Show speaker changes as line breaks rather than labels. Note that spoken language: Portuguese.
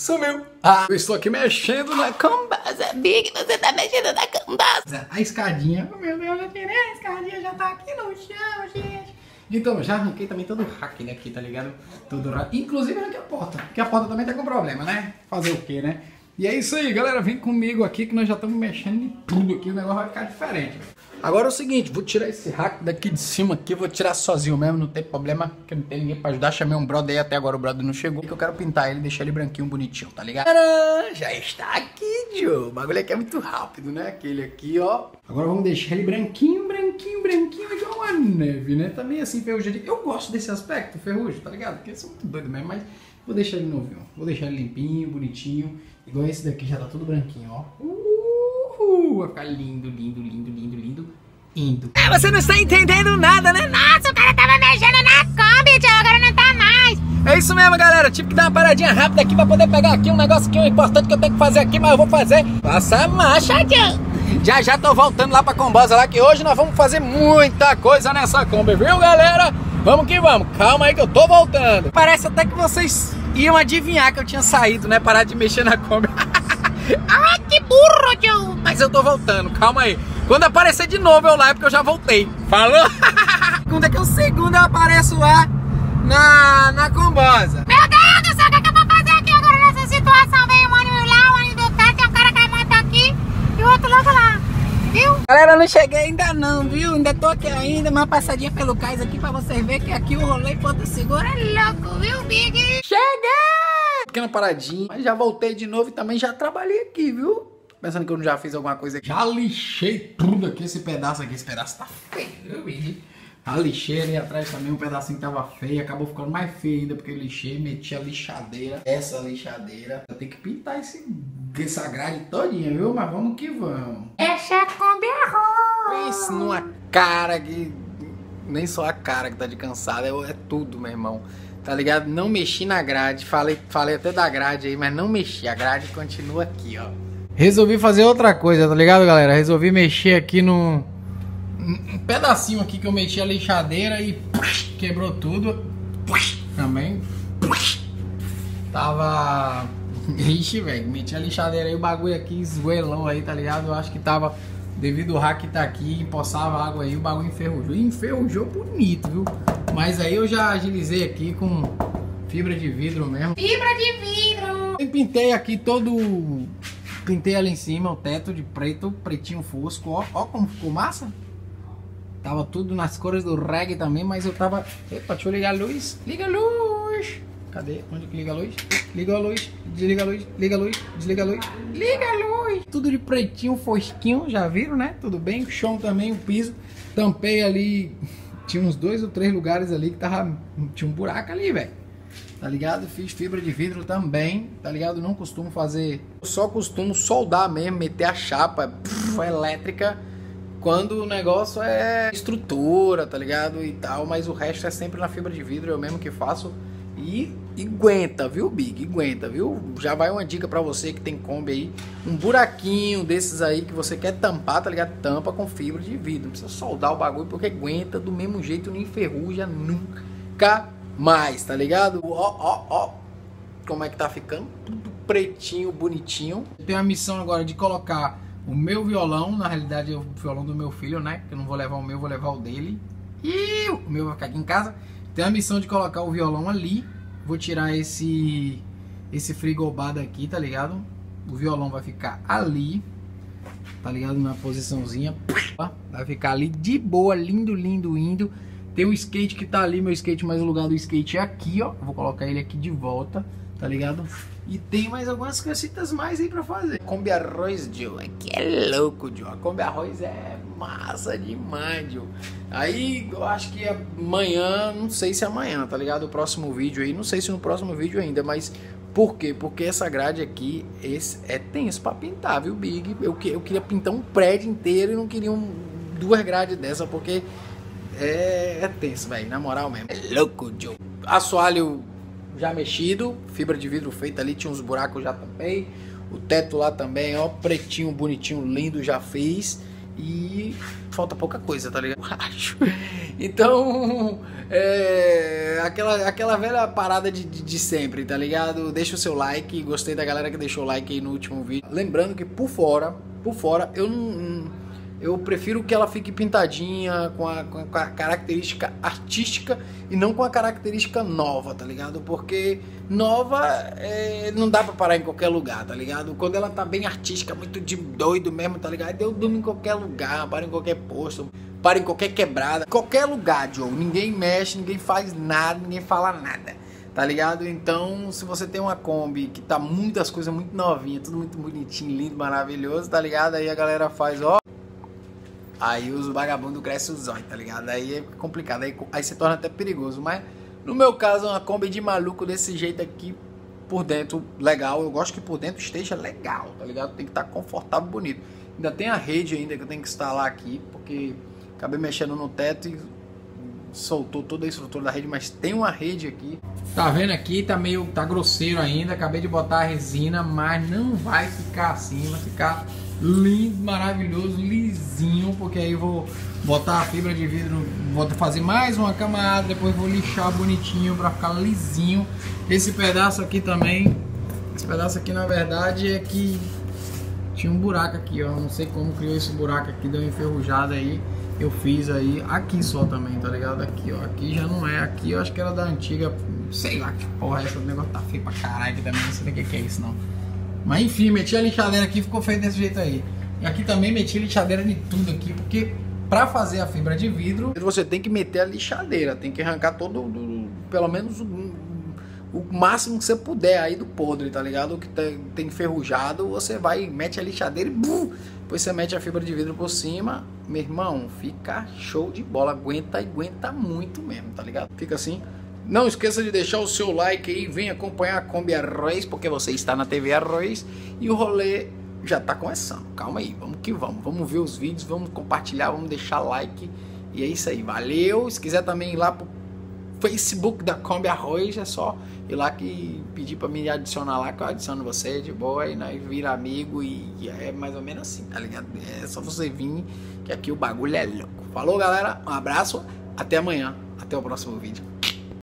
sumiu. Eu estou aqui mexendo na Combasa. Big, você tá mexendo na Combasa. A escadinha, oh, meu Deus, eu tirei a escadinha, já tá aqui no chão, gente. Então, já arranquei também todo o hack daqui, tá ligado? Todo hack. Inclusive arranquei a porta, porque a porta também tá com problema, né? Fazer o quê, né? E é isso aí, galera, vem comigo aqui que nós já estamos mexendo em tudo aqui, o negócio vai ficar diferente. Agora é o seguinte, vou tirar esse hack daqui de cima aqui, vou tirar sozinho mesmo, não tem problema, porque não tem ninguém pra ajudar. Chamei um brother aí, até agora o brother não chegou, que eu quero pintar ele, deixar ele branquinho, bonitinho, tá ligado? Já está aqui, Joe. O bagulho aqui é muito rápido, né? Aquele aqui, ó. Agora vamos deixar ele branquinho, igual uma neve, né? Também assim, ferrugem. Eu gosto desse aspecto, ferrugem, tá ligado? Porque eu sou muito doido mesmo, mas vou deixar ele novinho. Vou deixar ele limpinho, bonitinho. Igual esse daqui já tá tudo branquinho, ó. Vai ficar lindo, indo.
Você não está entendendo nada, né? Nossa, o cara tava mexendo na Kombi, tio, agora não tá mais.
É isso mesmo, galera. Tive que dar uma paradinha rápida aqui pra poder pegar aqui um negócio aqui, importante que eu tenho que fazer aqui, mas eu vou fazer. Passa a marcha, tio. Já tô voltando lá pra Combasa lá, que hoje nós vamos fazer muita coisa nessa Kombi, viu, galera? Vamos que vamos. Calma aí que eu tô voltando. Parece até que vocês iam adivinhar que eu tinha saído, né? Parar de mexer na Kombi.
Ah, que burro, tio.
Mas eu tô voltando, calma aí. Quando aparecer de novo eu lá é porque eu já voltei. Falou? Quando é que é o segundo eu apareço lá na Combasa.
Meu Deus do céu, o que eu vou fazer aqui agora nessa situação? Vem um ônibus lá, um ônibus do teto, tem um cara que vai matar aqui e o outro logo lá, viu?
Galera, não cheguei ainda não, viu? Ainda tô aqui ainda, uma passadinha pelo cais aqui pra vocês verem que aqui o rolê Porto Seguro é louco, viu, Big? Cheguei! Pequena paradinha, mas já voltei de novo e também já trabalhei aqui, viu? Pensando que eu já fiz alguma coisa aqui. Já lixei tudo aqui, esse pedaço tá feio, viu, Big? A lixeira e atrás também um pedacinho que tava feio, acabou ficando mais feio ainda porque eu lixei, meti a lixadeira. Essa lixadeira, eu tenho que pintar essa grade todinha, viu? Mas vamos que vamos.
Essa é Kombi arroz.
Pense numa cara que... Nem só a cara que tá de cansada, é tudo, meu irmão. Tá ligado? Não mexi na grade, falei até da grade aí, mas não mexi. A grade continua aqui, ó. Resolvi fazer outra coisa, tá ligado, galera? Resolvi mexer aqui no... Um pedacinho aqui que eu meti a lixadeira e quebrou tudo. Também. Tava... Ixi, velho. Meti a lixadeira aí, o bagulho aqui esgoelão aí, tá ligado? Eu acho que tava... Devido ao hack que tá aqui, empoçava água aí, o bagulho enferrujou. E enferrujou bonito, viu? Mas aí eu já agilizei aqui com fibra de vidro mesmo.
Fibra de vidro.
E pintei aqui todo... Pintei ali em cima o teto de preto, pretinho fosco. Ó como ficou massa. Tava tudo nas cores do reggae também, mas eu tava... Epa, deixa eu ligar a luz. Liga a luz. Cadê? Onde que liga a luz? Liga a luz, desliga a luz, liga a luz, desliga a luz. Liga a luz. Tudo de pretinho, fosquinho, já viram, né? Tudo bem. O chão também, o piso. Tampei ali... Tinha uns 2 ou 3 lugares ali que tava... Tinha um buraco ali, velho. Tá ligado? Fiz fibra de vidro também, tá ligado? Não costumo fazer... Eu só costumo soldar mesmo, meter a chapa elétrica quando o negócio é estrutura, tá ligado? E tal, mas o resto é sempre na fibra de vidro, eu mesmo que faço. E aguenta, viu, Big? Aguenta, viu? Já vai uma dica pra você que tem Kombi aí. Um buraquinho desses aí que você quer tampar, tá ligado? Tampa com fibra de vidro. Não precisa soldar o bagulho porque aguenta do mesmo jeito, não enferruja nunca mais, tá ligado? Ó. Como é que tá ficando? Tudo pretinho, bonitinho. Eu tenho a missão agora de colocar o meu violão. Na realidade é o violão do meu filho, né? Que eu não vou levar o meu, vou levar o dele. E o meu vai ficar aqui em casa. Tenho a missão de colocar o violão ali. Vou tirar esse frigobar daqui, tá ligado? O violão vai ficar ali, tá ligado? Na posiçãozinha. Vai ficar ali de boa, lindo, indo. Tem um skate que tá ali, meu skate, mas o lugar do skate é aqui, ó. Eu vou colocar ele aqui de volta, tá ligado? E tem mais algumas cositas mais aí pra fazer. Kombi arroz, Joe. Aqui é louco, Joe. A Kombi arroz é massa demais, Joe. Aí eu acho que amanhã, não sei se amanhã, tá ligado? O próximo vídeo aí, não sei se no próximo vídeo ainda, mas por quê? Porque essa grade aqui é tenso pra pintar, viu, Big? Eu queria pintar um prédio inteiro e não queria duas grades dessa, porque é tenso, velho, na moral mesmo. É louco, Joe. Assoalho já mexido, fibra de vidro feita ali, tinha uns buracos, já tampei. O teto lá também, ó, pretinho, bonitinho, lindo, já fiz. e falta pouca coisa, tá ligado? Acho. Então, aquela velha parada de sempre, tá ligado? Deixa o seu like, gostei da galera que deixou o like aí no último vídeo. Lembrando que por fora eu prefiro que ela fique pintadinha com a característica artística e não com a característica nova, tá ligado? Porque nova não dá pra parar em qualquer lugar, tá ligado? Quando ela tá bem artística, muito de doido mesmo, tá ligado? Eu durmo em qualquer lugar, paro em qualquer posto, paro em qualquer quebrada, qualquer lugar, Joe. Ninguém mexe, ninguém faz nada, ninguém fala nada, tá ligado? Então, se você tem uma Kombi que tá muitas coisas muito novinhas, tudo muito bonitinho, lindo, maravilhoso, tá ligado? Aí a galera faz, ó. Aí os vagabundos crescem os olhos, tá ligado? Aí é complicado, aí se torna até perigoso. Mas no meu caso, uma Kombi de maluco desse jeito aqui, por dentro legal. Eu gosto que por dentro esteja legal, tá ligado? Tem que estar confortável, bonito. Ainda tem a rede ainda que eu tenho que instalar aqui, porque acabei mexendo no teto e soltou toda a estrutura da rede, mas tem uma rede aqui. Tá vendo aqui? Tá grosseiro ainda. Acabei de botar a resina, mas não vai ficar assim, vai ficar lindo, maravilhoso, lisinho, porque aí eu vou botar a fibra de vidro, vou fazer mais uma camada, depois vou lixar bonitinho para ficar lisinho. Esse pedaço aqui também, esse pedaço aqui na verdade é que tinha um buraco aqui, ó, não sei como criou esse buraco aqui, deu uma enferrujada aí, eu fiz aí, aqui só também, tá ligado? Aqui, ó, aqui já não é, aqui eu acho que era da antiga, sei lá que porra é essa, o negócio tá feio pra caralho aqui também, não sei o que é isso não. Mas enfim, meti a lixadeira aqui, ficou feio desse jeito aí. E aqui também meti a lixadeira de tudo aqui, porque pra fazer a fibra de vidro, você tem que meter a lixadeira, tem que arrancar todo, pelo menos o máximo que você puder aí do podre, tá ligado? O que tem enferrujado, você vai, mete a lixadeira e depois você mete a fibra de vidro por cima, meu irmão, fica show de bola, aguenta muito mesmo, tá ligado? Fica assim. Não esqueça de deixar o seu like aí, vem acompanhar a Kombi Arroz, porque você está na TV Arroz e o rolê já tá começando. Calma aí, vamos que vamos. Vamos ver os vídeos, vamos compartilhar, vamos deixar like e é isso aí. Valeu! Se quiser também ir lá pro Facebook da Kombi Arroz, é só ir lá que pedir pra me adicionar lá, que eu adiciono você de boa e nós vira amigo e é mais ou menos assim, tá ligado? É só você vir que aqui o bagulho é louco. Falou, galera, um abraço, até amanhã, até o próximo vídeo.